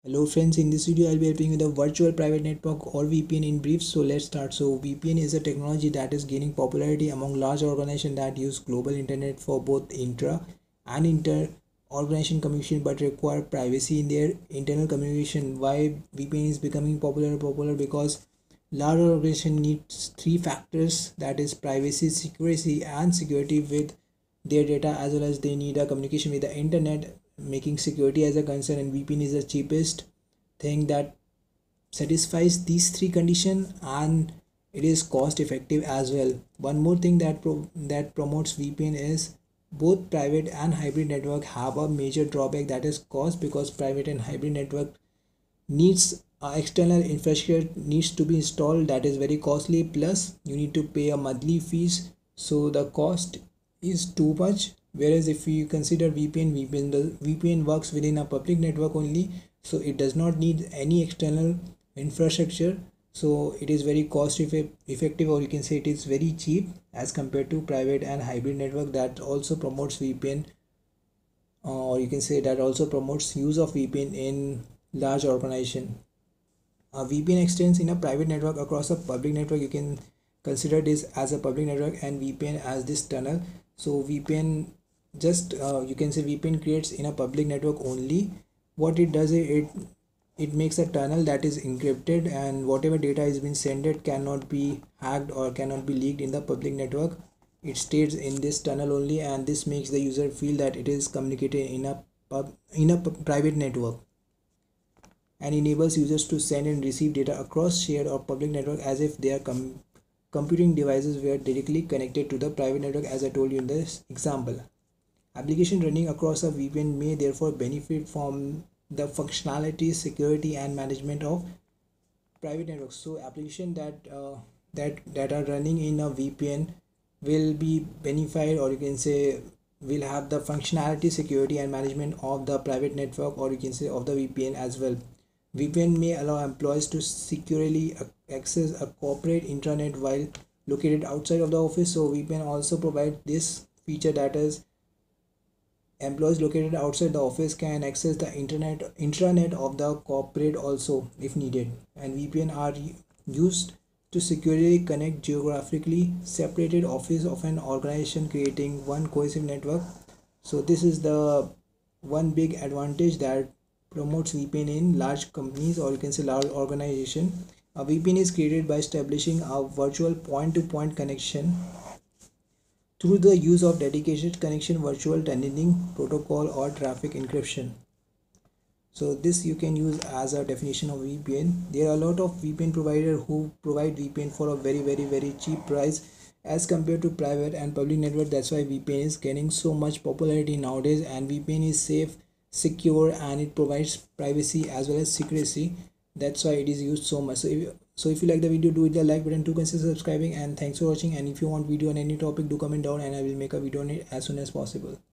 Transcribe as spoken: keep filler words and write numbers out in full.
Hello friends, in this video I'll be helping you with a virtual private network or V P N in brief. So let's start. So V P N is a technology that is gaining popularity among large organizations that use global internet for both intra and inter organization communication but require privacy in their internal communication. Why V P N is becoming popular popular because large organization needs three factors, that is privacy, secrecy and security with their data, as well as they need a communication with the internet, making security as a concern, and V P N is the cheapest thing that satisfies these three conditions, and it is cost effective as well. One more thing that pro- that promotes V P N is both private and hybrid network have a major drawback, that is cost, because private and hybrid network needs uh, external infrastructure needs to be installed, that is very costly, plus you need to pay a monthly fees, so the cost is too much. Whereas if you consider vpn vpn the vpn works within a public network only, so it does not need any external infrastructure, so it is very cost effective, or you can say it is very cheap as compared to private and hybrid network that also promotes vpn, or you can say that also promotes use of vpn in large organization. A V P N extends in a private network across a public network. You can consider this as a public network and V P N as this tunnel. So V P N just uh, you can say V P N creates in a public network only. What it does is it it makes a tunnel that is encrypted, and whatever data is being sent cannot be hacked or cannot be leaked in the public network. It stays in this tunnel only, and this makes the user feel that it is communicating in a pub in a private network, and enables users to send and receive data across shared or public network as if their com computing devices were directly connected to the private network, as I told you in this example. Application running across a V P N may therefore benefit from the functionality, security and management of private networks. So application that uh, that that are running in a V P N will be benefited, or you can say will have the functionality, security and management of the private network, or you can say of the V P N as well. V P N may allow employees to securely access a corporate intranet while located outside of the office. So V P N also provides this feature, that is employees located outside the office can access the internet intranet of the corporate also if needed. And V P N are used to securely connect geographically separated office of an organization, creating one cohesive network. So this is the one big advantage that promotes V P N in large companies, or you can say large organization. A V P N is created by establishing a virtual point-to-point connection through the use of dedicated connection, virtual tunneling protocol or traffic encryption. So this you can use as a definition of V P N. There are a lot of V P N providers who provide V P N for a very very very cheap price as compared to private and public network. That's why V P N is gaining so much popularity nowadays, and V P N is safe, secure and it provides privacy as well as secrecy. That's why it is used so much. So if you, so if you like the video, do hit the like button to consider subscribing, and thanks for watching. And if you want video on any topic, do comment down and I will make a video on it as soon as possible.